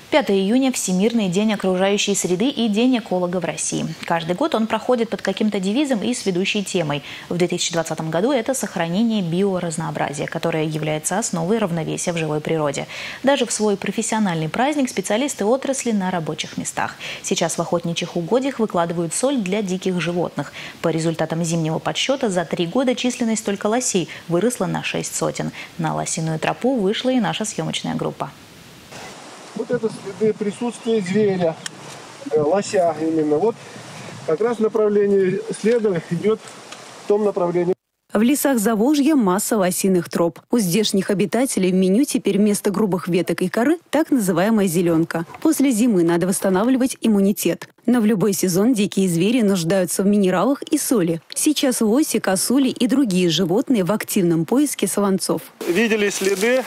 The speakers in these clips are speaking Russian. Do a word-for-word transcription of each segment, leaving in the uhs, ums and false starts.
пятое июня – Всемирный день окружающей среды и День эколога в России. Каждый год он проходит под каким-то девизом и с ведущей темой. В две тысячи двадцатом году это сохранение биоразнообразия, которое является основой равновесия в живой природе. Даже в свой профессиональный праздник специалисты отрасли на рабочих местах. Сейчас в охотничьих угодьях выкладывают соль для диких животных. По результатам зимнего подсчета за три года численность только лосей выросла на шесть сотен. На лосиную тропу вышла и наша съемочная группа. Вот это следы присутствия зверя, лося именно. Вот как раз направление следа идет в том направлении. В лесах Заволжья масса лосиных троп. У здешних обитателей в меню теперь вместо грубых веток и коры так называемая зеленка. После зимы надо восстанавливать иммунитет. Но в любой сезон дикие звери нуждаются в минералах и соли. Сейчас лоси, косули и другие животные в активном поиске саванцов. Видели следы.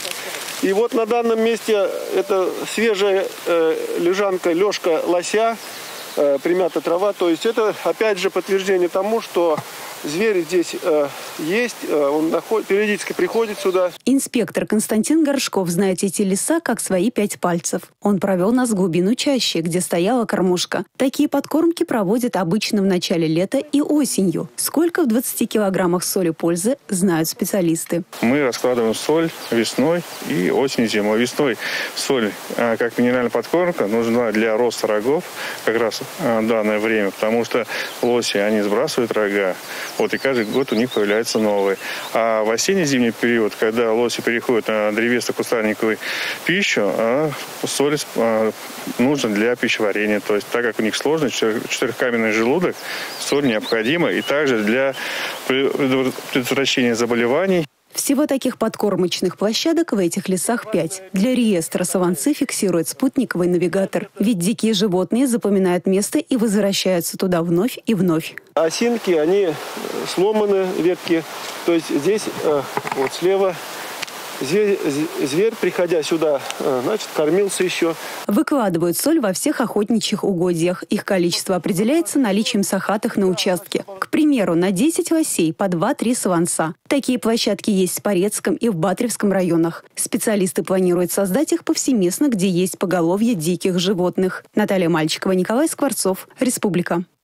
И вот на данном месте это свежая э, лежанка, лёжка лося, э, примята трава. То есть это опять же подтверждение тому, что зверь здесь э, есть, э, он наход... периодически приходит сюда. Инспектор Константин Горшков знает эти леса как свои пять пальцев. Он провел нас в глубину чащи, где стояла кормушка. Такие подкормки проводят обычно в начале лета и осенью. Сколько в двадцати килограммах соли пользы, знают специалисты. Мы раскладываем соль весной и осенью, зимой. Весной соль, как минеральная подкормка, нужна для роста рогов как раз в данное время, потому что лоси, они сбрасывают рога. Вот, и каждый год у них появляются новые. А в осенне-зимний период, когда лоси переходят на древесно-кустарниковую пищу, а соль а, нужна для пищеварения. То есть, так как у них сложный четырехкаменный желудок, соль необходима и также для предотвращения заболеваний. Всего таких подкормочных площадок в этих лесах пять. Для реестра саванцы фиксирует спутниковый навигатор. Ведь дикие животные запоминают место и возвращаются туда вновь и вновь. Осинки, они сломаны, ветки. То есть здесь вот слева зверь, зверь, приходя сюда, значит, кормился еще. Выкладывают соль во всех охотничьих угодьях. Их количество определяется наличием сахатых на участке. К примеру, на десять лосей по два-три саванца. Такие площадки есть в Порецком и в Батревском районах. Специалисты планируют создать их повсеместно, где есть поголовье диких животных. Наталья Мальчикова, Николай Скворцов. Республика.